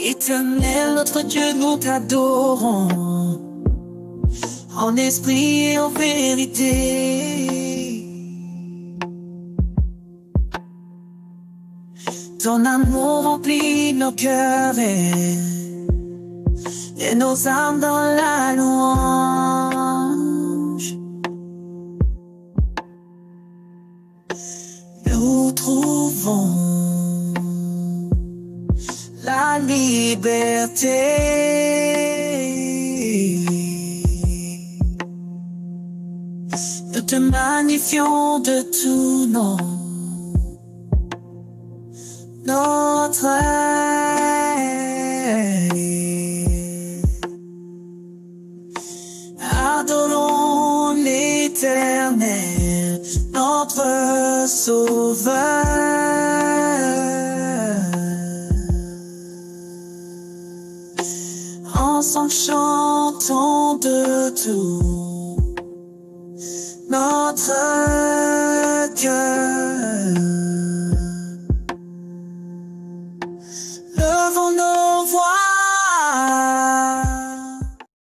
Éternel, notre Dieu, nous t'adorons, en esprit et en vérité. Ton amour remplit nos cœurs et nos âmes dans la louange. Nous trouvons la liberté. Nous te magnifions de tout nom, notre aide. Adorons l'Éternel, notre Sauveur. Ensemble chantons de tout notre cœur.